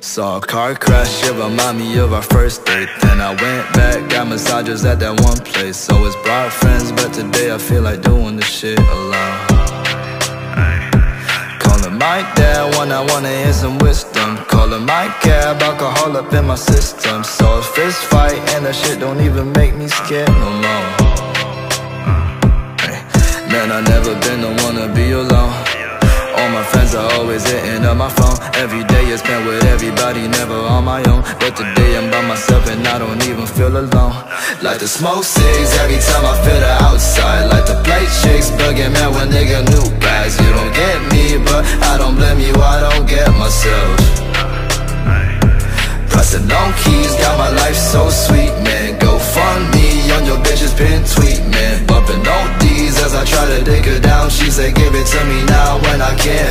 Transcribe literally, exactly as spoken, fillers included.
Saw a car crash, it remind me of our first date. Then I went back, got massages at that one place. Always brought friends, but today I feel like doing this shit alone. Calling my dad when I wanna hear some wisdom. Calling my cab, alcohol up in my system. So a fist fight and that shit don't even make me scared no more. Man, I never been the one to be alone. All my friends are always hitting up my phone. Every day is spent with everybody, never on my own. But today I'm by myself and I don't even feel alone. Like to smoke cigs every time I feel the outside. Like to play chicks, bugging man when nigga new guys. You don't get me, but I don't blame you, I don't get myself. Pressing on keys, got my life so sweet, man. Go fund me on your bitch's pin tweet, man. Bumping on D's as I try to dig her down. She said give it to me now when I can't